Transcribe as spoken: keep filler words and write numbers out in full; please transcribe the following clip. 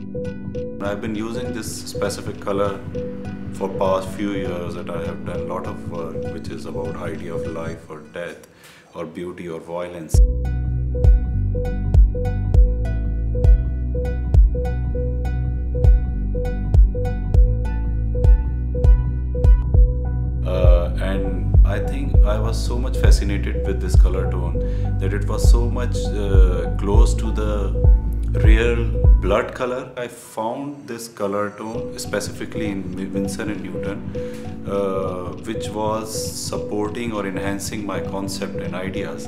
I've been using this specific color for past few years, that I have done a lot of work which is about idea of life or death or beauty or violence. Uh, and I think I was so much fascinated with this color tone that it was so much uh, close to the real blood color. I found this color tone specifically in Winsor Newton, uh, which was supporting or enhancing my concept and ideas.